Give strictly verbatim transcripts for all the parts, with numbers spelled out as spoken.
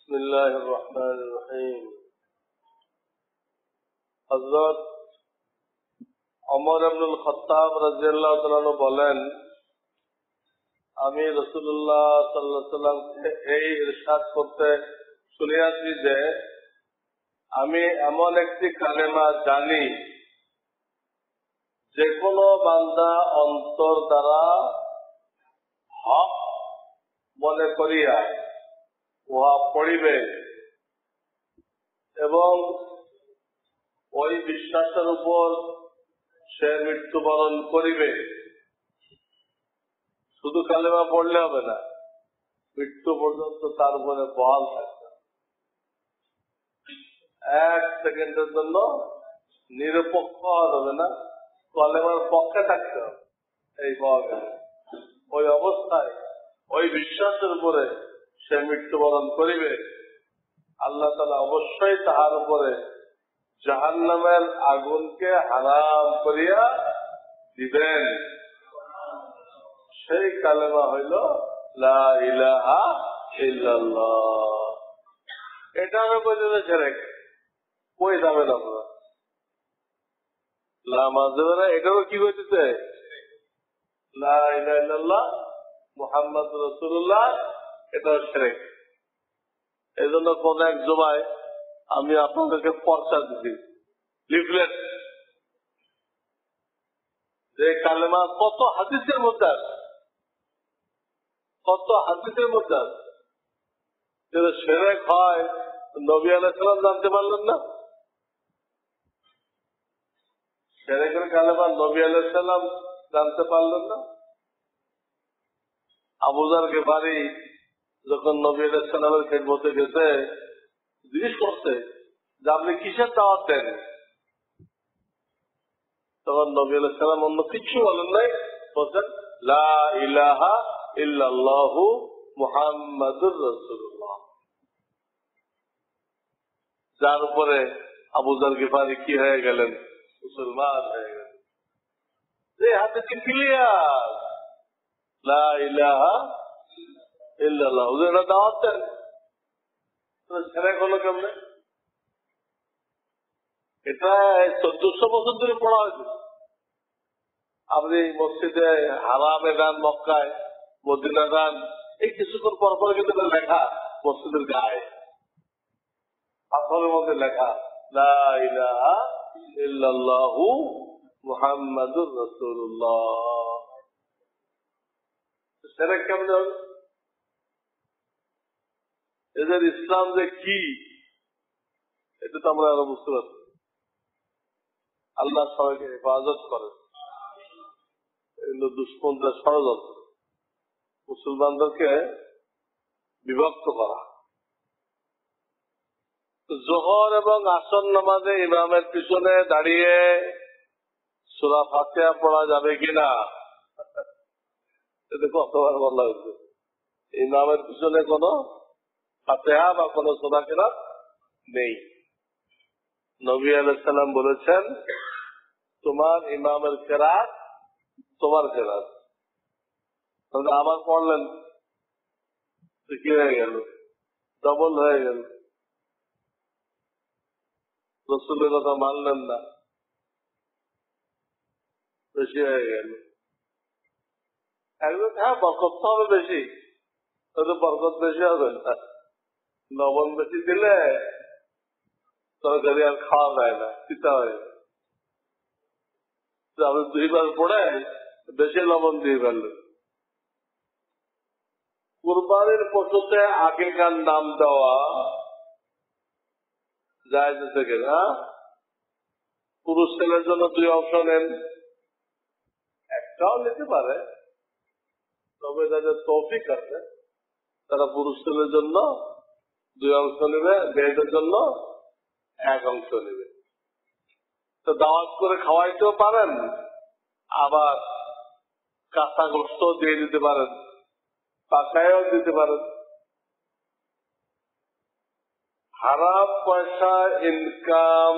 بسم الله الرحمن الرحيم. হযরত ওমর ইবনুল খাত্তাব রাদিয়াল্লাহু তাআলা বলেন, আমি রাসূলুল্লাহ সাল্লাল্লাহু আলাইহি ওয়াসাল্লামকে এই ইরশাদ করতে শুনিয়াছি যে আমি এমন একটি কালেমা জানি যে কোনো বান্দা অন্তর দ্বারা হক মনে করিয়া উহা পড়িবে এবং ওই বিশ্বাসের উপর সে মৃত্যুবরণ করিবে। শুধু কালেমা পড়লে হবে না, মৃত্যু পর্যন্ত তার উপরে বহাল থাকবে। এক সেকেন্ডের জন্য নিরপেক্ষ হবে না, কালেমার পক্ষে থাকতে হবে। এই ওই অবস্থায় ওই বিশ্বাসের উপরে সে মৃত্যুবরণ করিবে। আল্লাহ তাআলা অবশ্যই তাহার উপরে জাহান্নামের আগুনকে হারাম করিয়া দিবেন। সেই কালেমা হইল লা ইলাহা ইল্লাল্লাহ। এটা আমি বলতে ছেড়ে কই যাবেন আপনারা লামাজেরা, এটারও কি হইতেছে লা ইলাহা ইল্লাল্লাহ মুহাম্মদ রাসূলুল্লাহ, এটাও শিরক। এই জন্য কোন এক জমায় আমি আপনাদেরকে পর্চা দিচ্ছি, লিফলেট, যে কালেমা কত হাদিসের মধ্যে আছে, কত হাদিসের মধ্যে আছে। যদি শিরক হয় নবী আলাইহিস সালাম জানতে পারলেন না? শিরকের কালেমা নবী আলাইহিস সালাম জানতে পারলেন না? আবু যার গিফারি যখন নবী আলাইহিস সালামের খেদমতে গেছে, জিজ্ঞেস করছে যে আপনি কিসের দাওয়াত দেন? তখন নবী আলাইহিস সালাম অন্য কিছু বলেন নাই, বলছেন লা ইলাহা ইল্লাল্লাহু মুহাম্মাদুর রাসূলুল্লাহ। যার উপরে আবু যার গিফারি কি হয়ে গেলেন? মুসলমান হয়ে গেলেন। এই হাতে কি ক্লিয়ার লা ইলাহা ইল্লাল্লাহ, হুজুর এটা দাওয়াত দেন, ছেড়ে হলো কেমনে? এটা চোদ্দশো বছর ধরে পড়া হয়েছে। আপনি মসজিদে হারামে গান, মক্কায় মদিনা গান, এই কিছুক্ষণ পর পর কিন্তু লেখা মসজিদের গায়ে পাথরের মধ্যে লেখা লা ইলাহা ইল্লাল্লাহু মুহাম্মাদুর রাসূলুল্লাহ। শিরক কেমনে হবে? এদের ইসলাম যে কি, এটা তো আমরা আরো বুঝতে পারছি। আল্লাহ সবাইকে হেফাজত করে, দুষ্পন্থা ষড়যন্ত্র, মুসলমানদেরকে বিভক্ত করা। জোহর এবং আসর নামাজে ইমামের পিছনে দাঁড়িয়ে সূরা ফাতিহা পড়া যাবে কিনা, এটা কতবার বলা হয়েছে। ইমামের পিছনে কোন ফাতিহা বা কোন সূরা কেরাত নেই। নবী আলাইহিস সালাম বলেছেন, তোমার ইমামের কেরাত তোমার কেরাত। আবার পড়লেন কি হয়ে গেল? ডবল হয়ে গেল। রাসূলের কথা মানলেন না, বেশি হয়ে গেল। একদম হ্যাঁ, বরকত তো হবে বেশি, বরকত বেশি হবে না। লবণ বেশি দিলে তরকারি আর খাওয়া যায় না, চিতা হয়ে যায়। আপনি দুইবার পড়ে বেশি লবণ দিয়ে ফেললেন। কুরবানির পশুতে আকিকার নাম দেওয়া জায়েজ আছে কিনা? পুরুষ ছেলের জন্য দুই অংশ নেন, একটাও নিতে পারে, তবে যাদের তৌফিক আছে তারা পুরুষ ছেলের জন্য দুই অংশ নেবে, মেয়েদের জন্য এক অংশ নেবে। তো দাওয়াত করে খাওয়াইতেও পারেন, আবার কাঁচা গোস্ত দিয়ে দিতে পারেন, পাকায়ও দিতে পারেন। হারাম পয়সা ইনকাম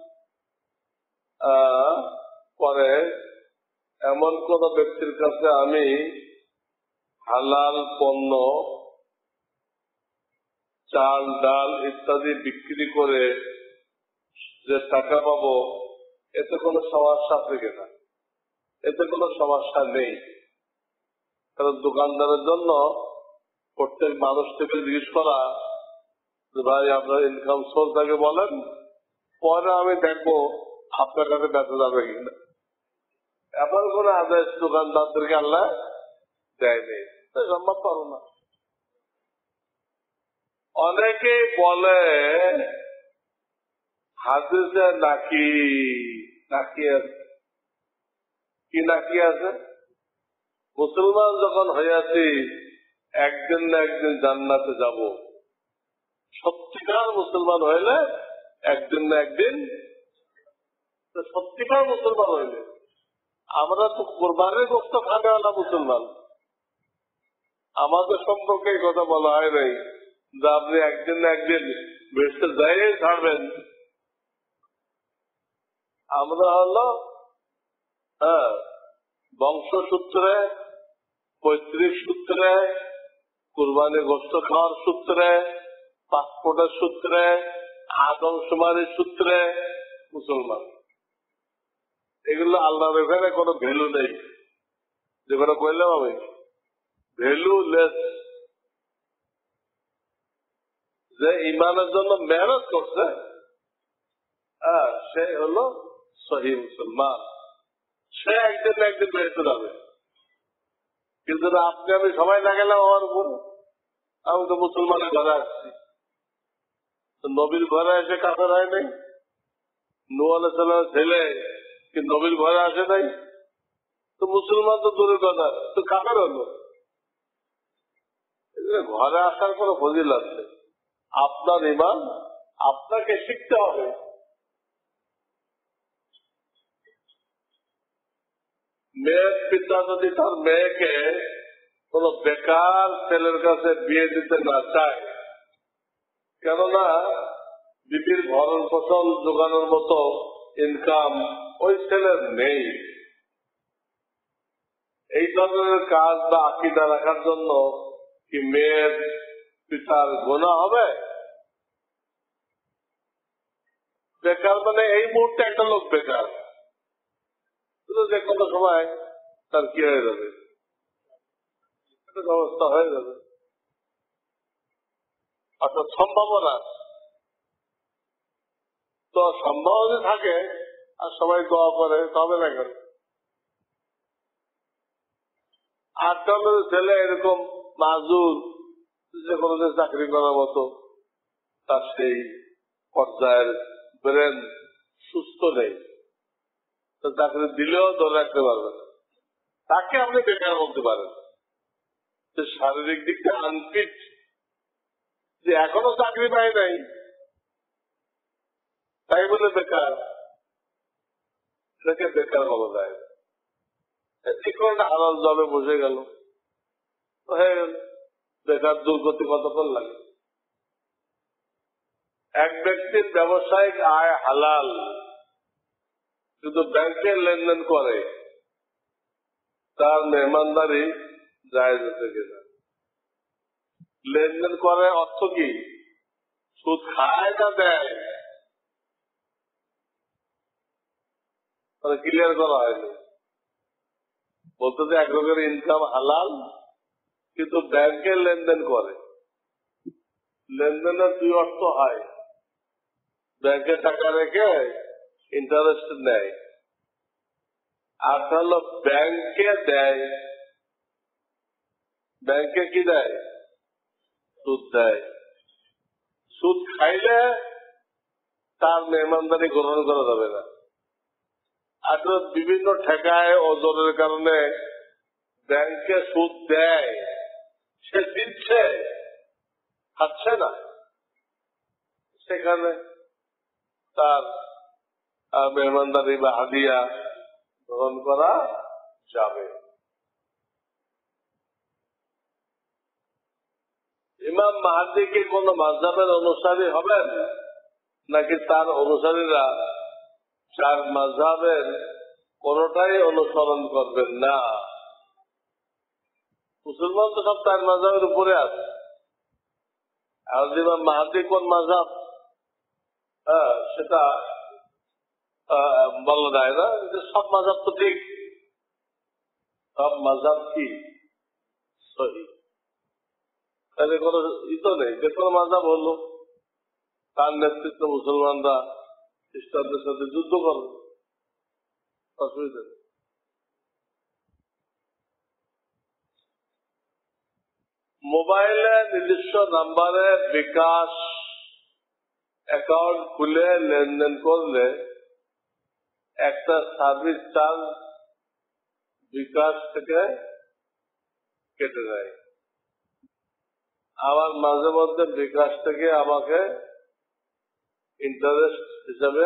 করে এমন কোন ব্যক্তির কাছে আমি হালাল পণ্য চাল ডাল ইত্যাদি বিক্রি করে যে টাকা পাবো এতে কোনো সমস্যা থেকে না, এতে কোনো সমস্যা নেই। কারণ দোকানদারের জন্য প্রত্যেক মানুষ থেকে জিজ্ঞেস করা যে ভাই আপনার ইনকাম সোর্স আগে বলেন, পরে আমি দেখবো আপনার কাছে বেঁচে যাবে কিনা। এমন কোন আদেশ দোকানদারদেরকে আল্লাহ দেয়নি, সম্ভব পারো না। অনেকেই বলে হাদিসে নাকি নাকি আছে, কি নাকি আছে? মুসলমান যখন হইয়াছি একদিন না একদিন জান্নাতে যাব। সত্যিকার মুসলমান হইলে একদিন না একদিন, সত্যিকার মুসলমান হইলে আমরা তো কোরবানির গোশত খাবে না মুসলমান। আমাদের সম্পর্কে এই কথা বলা হয় নাই যে আপনি একদিন না একদিন বেশি যাই ছাড়বেন। আমরা হলো হ্যাঁ বংশসূত্রে, পৈতৃক সূত্রে, কুরবানি গোশত খাওয়ার সূত্রে, পাসপোর্টের সূত্রে, আদমশুমারির সূত্রে মুসলমান। এগুলো আল্লাহর এখানে কোনো ভ্যালু নেই। যেগুলো বললাম আমি ভ্যালুলেস। যে ইমানের জন্য মেহনত করছে হ্যাঁ সে হলো সহি মুসলমান, সে একদিন না একদিন বেঁচে যাবে। কিন্তু আপনি আমি সবাই না গেলাম আমার উপর, আমি তো মুসলমানের ঘরে আসছি। নবীর ঘরে এসে কাফের হয় নাই? নূহ আলাইহিস সালামের ছেলে কি নবীর ঘরে আসে নাই? তো মুসলমান তো দূরের কথা, তো কাফের হলো। ঘরে আসার কোনো ফজিল আছে? আপনার ইমান আপনাকে শিখতে হবে। মেয়ের পিতা যদি তার মেয়েকে কোন বেকার ছেলের কাছে বিয়ে দিতে না চায়, কেননা বিবির ভরণ পোষণ জোগানোর মতো ইনকাম ওই ছেলের নেই, এই ধরনের কাজ বা আকীদা রাখার জন্য কি মেয়ের পিতার গুনাহ হবে? বেকার মানে এই মুহূর্তে একটা লোক বেকার, যে কোনো সময় তার কি হয়ে যাবে, অবস্থা হয়ে যাবে। অর্থাৎ সম্ভাবনা তো সম্ভাবনা থাকে আর সবাই দোয়া করে তবে না কেন। আর তাহলে ছেলে এরকম মাজুর যে কোনো চাকরি করার মতো তার সেই পর্যায়ের ব্রেন সুস্থ নেই, চাকরি দিলেও ধরে রাখতে পারবে না, তাকে আপনি বেকার বলতে পারেন। শারীরিক দিক থেকে আনফিট, যে এখনো চাকরি পায় নাই তাই বলে বেকার, এটাকে বেকার বলা যায় না। যে কোনো একটা হালাল জবে বসে গেল, হয়ে গেল বেকার। দুর্গতি কতক্ষণ লাগে? এক ব্যক্তির ব্যবসায়িক আয় হালাল, কিন্তু ব্যাংকের লেনদেন করে, তার মেহমানদারি জায়েজ হতে গেছে। লেনদেন করে অর্থ কি? সুদ খায় না দেয়? ক্লিয়ার করা হয়নি। বলতে যে এক রকমের ইনকাম হালাল, কিন্তু ব্যাংকের লেনদেন করে। লেনদেনের দুই অর্থ হয়, ব্যাংকে টাকা রেখে ইন্টারেস্ট নেয়, আর হলো ব্যাংকে দেয়। ব্যাংকে কি দেয়? সুদ দেয়। সুদ খাইলে তার মেহমানদারি গ্রহণ করা যাবে না। আর বিভিন্ন ঠেকায় ওজনের কারণে ব্যাংকে সুদ দেয়, সে দিচ্ছে, খাচ্ছে না, সেখানে তার মেহমানদারি বা হাদিয়া গ্রহণ করা যাবে। ইমাম মাহদী কি কোন মাযহাবের অনুসারী হবেন, নাকি তার অনুসারীরা চার মাযহাবের কোনটাই অনুসরণ করবেন না? মুসলমান তো সব চার মাযহাবের উপরে আছে, আর ইমাম মাহদী কোন মাযহাব সেটা বলা যায় না, সব মাযহাব তো ঠিক, সব মাযহাব কি সহি, তাহলে কোনো ই তো নেই, যে কোনো মাযহাব হলো, তার নেতৃত্বে মুসলমানরা খ্রিস্টানদের সাথে যুদ্ধ করবে, অসুবিধা নেই। মোবাইলে নিজস্ব নাম্বারে বিকাশ অ্যাকাউন্ট খুলে লেনদেন করলে একটা সার্ভিস চার্জ বিকাশ থেকে কেটে যায়। আবার মাঝে মধ্যে বিকাশ থেকে আমাকে ইন্টারেস্ট হিসাবে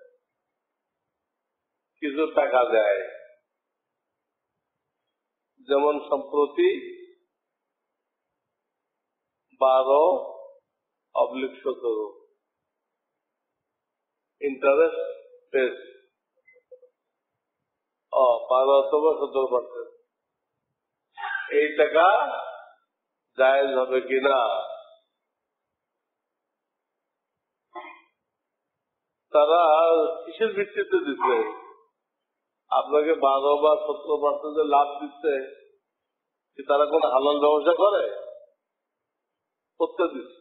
কিছু টাকা দেয়, যেমন সম্প্রতি বারো অবলিক সতেরো ইন্টারেস্ট পেস ও বারো অথবা সতেরো পার্সেন্ট, এই টাকা জায়েজ হবে কিনা? তারা কিসের ভিত্তিতে দিচ্ছে? আপনাকে বারো বা সতেরো পার্সেন্ট লাভ দিচ্ছে, কি তারা কোন হালাল ব্যবসা করে? করতে দিচ্ছে,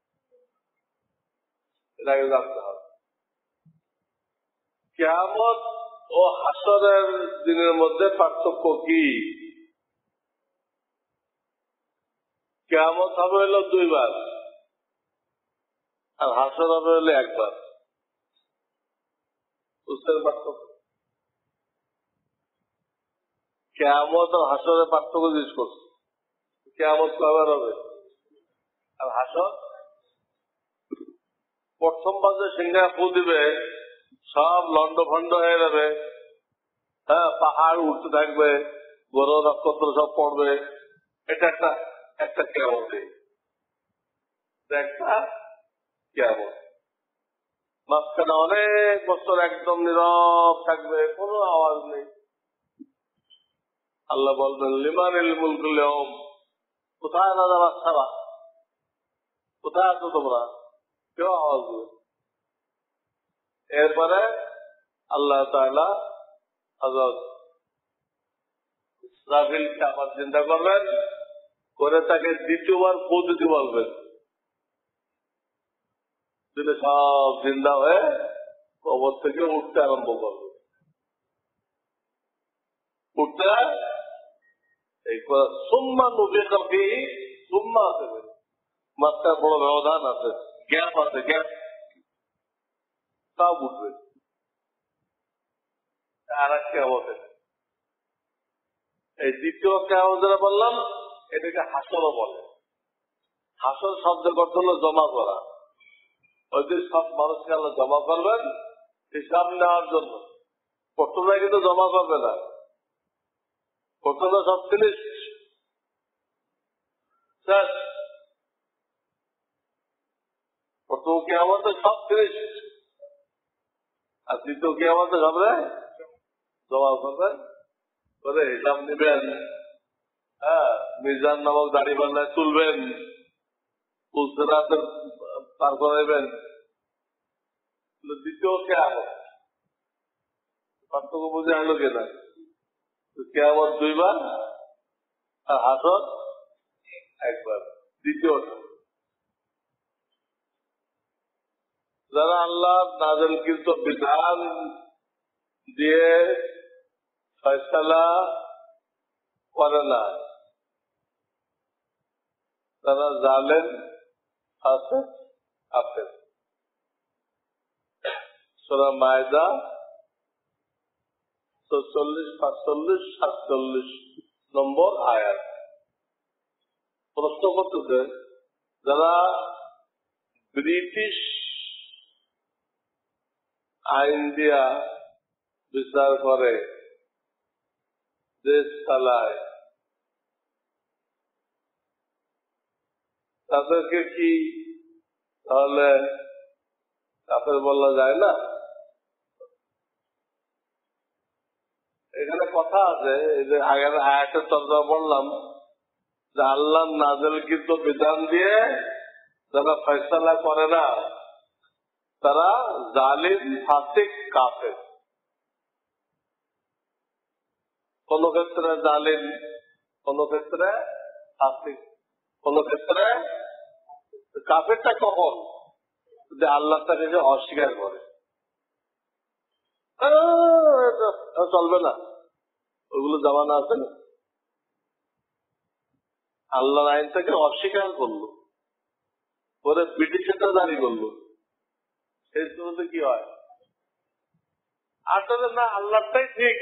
এটা আগে জানতে হবে। কিয়ামত ও হাসরের দিনের মধ্যে পার্থক্য কি? কিয়ামত হবে হলো দুইবার, আর হাসর হবে হলো একবার। বুঝতে পার্থক্য? কিয়ামত আর হাসরের পার্থক্য জিজ্ঞেস করছে। কিয়ামত কবার হবে আর হাসর? প্রথম বাজে সিংহা ফু দিবে, সব লন্ড ভন্ড হয়ে যাবে, হ্যাঁ, পাহাড় উঠতে থাকবে, গ্রহ নক্ষত্র সব পড়বে, এটা একটা একটা কিয়ামত, একটা কিয়ামত। মাঝখানে অনেক বছর একদম নীরব থাকবে, কোনো আওয়াজ নেই। আল্লাহ বলবেন লিমানিল মুলকুল ইয়াউম, কোথায় না যারা ছাড়া, কোথায় আছো তোমরা? কেউ আওয়াজ দেবে। এরপরে আল্লাহ তাআলা হযরত ইসরাফিলকে আবার চিন্তা করবেন, করে তাকে দ্বিতীয়বার ফু দিতে বলবেন, দিলে সব জিন্দা হয়ে কবর থেকে উঠতে আরম্ভ করবে। উঠতে এই সুম্মা নুফিখা ফীহি সুম্মা আছে, মাত্রার বড় ব্যবধান আছে, গ্যাপ আছে, গ্যাপ, তাও উঠবে। আর এক কিয়ামত, এই দ্বিতীয় কিয়ামত যারা বললাম, এটাকে হাসরও বলে। হাসর শব্দের অর্থ হলো জমা করা। ওই যে সব মানুষকে আল্লাহ জমা করবেন হিসাব নেওয়ার জন্য। প্রথমে কিন্তু জমা করবে না, প্রথমে সব জিনিস শেষ, প্রথম কিয়ামতে সব জিনিস, আর দ্বিতীয় কিয়ামতে হবে জমা করবেন, করে হিসাব নেবেন, হ্যাঁ, মিজান নামক দাড়ি পাল্লায় তুলবেন, পার করাইবেন। দ্বিতীয় কিয়ামত পার্থক্য বুঝে আনলো কিনা? কিয়ামত দুইবার আর হাসর একবার। দ্বিতীয়, যারা আল্লাহ নাযিলকৃত বিধান দিয়ে ফয়সালা করে না, তারা জালেম, ফাসিক, কাফের। সূরা মায়দা চৌচল্লিশ, পাঁচচল্লিশ, সাতচল্লিশ নম্বর আয়াত। প্রশ্ন করতেছে, যারা ব্রিটিশ আইন দিয়া বিচার করে, দেশ চালায়, তাদেরকে কি তাহলে কাফের বলা যায় না? এখানে কথা আছে, এই যে আগের আয়াতের তর্জমা বললাম যে আল্লাহ নাযিলকৃত বিধান দিয়ে যারা ফয়সালা করে না তারা জালিম, ফাসিক, কাফের। কোন ক্ষেত্রে জালিম, কোন ক্ষেত্রে ফাসিক, কোন ক্ষেত্রে কাফেরটা কখন? যদি আল্লাহ তাকে যে অস্বীকার করে, চলবে না, ওইগুলো জামানা আছে না, আল্লাহর আইন থেকে অস্বীকার করলো, পরে ব্রিটিশটা জারি করলো, সেই শুরুতে কি হয়? আসলে না, আল্লাহটাই ঠিক,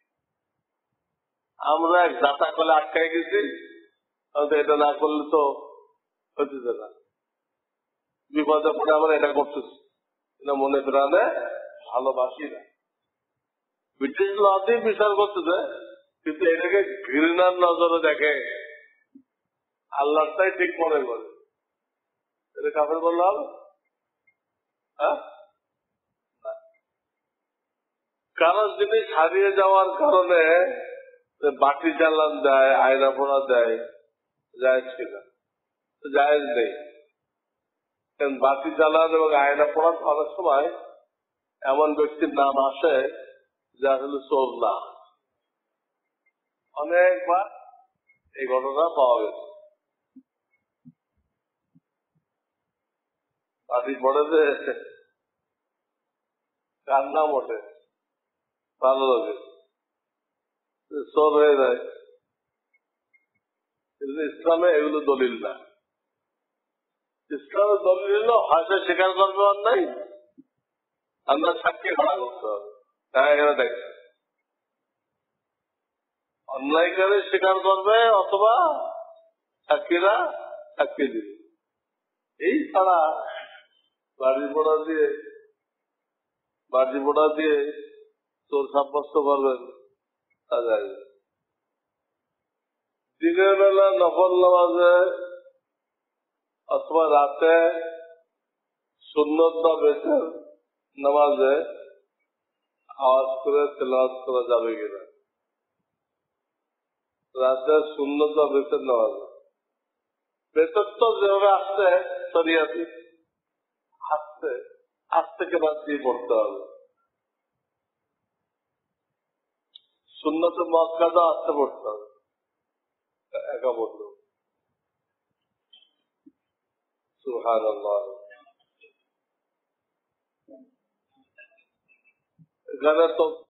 আমরা এক দাতা কলে আটকাই গেছি, এটা না করলে তো হচ্ছে না, বিপদে পড়ে আমরা এটা করতেছি, মনে প্রাণে ভালোবাসি না। ব্রিটিশ লতেই বিচার করতেছে, কিন্তু এটাকে ঘৃণার নজরে দেখে, আল্লাহটাই ঠিক মনে করে, এটা কাফের বললাম। হ্যাঁ, কারো জিনিস হারিয়ে যাওয়ার কারণে বাটি জ্বালান দেয়, আয়না পোড়া দেয়, জায়েজ কিনা? জায়েজ নেই। কারণ বাতি জ্বালান এবং আয়না পোড়ান অনেক সময় এমন ব্যক্তির নাম আসে যা আসলে চোর না। অনেকবার এই ঘটনা পাওয়া গেছে। বাতি পড়ে যে কান্না মোটে ভালো লাগে, চোর হয়ে যায়। কিন্তু ইসলামে এগুলো দলিল না। ইসলামের দলিল হলো হয়তো স্বীকার করবে অন্যায়, আমরা সাক্ষী খাড়া করতে হবে। হ্যাঁ, এখানে দেখ, অন্যায়কারী স্বীকার করবে অথবা সাক্ষীরা সাক্ষী দিবে। এই ছাড়া বাড়ি পোড়া দিয়ে বাড়ি পোড়া দিয়ে চোর সাব্যস্ত করবেন তা যায়। দিনের বেলা নফল নামাজে অথবা রাতে সুন্নত বা বেতের নামাজে আওয়াজ করে তেলাওয়াত করা যাবে কিনা? রাতে সুন্নত বা বেতের নামাজে, বেতর তো যেভাবে আসছে শরিয়াতে আসছে, আজ থেকে বাদ দিয়ে পড়তে হবে। সুন্নতে মক্কাদা আসতে পড়তে হবে, একা বলল সুবহানাল্লাহ। এখানে তো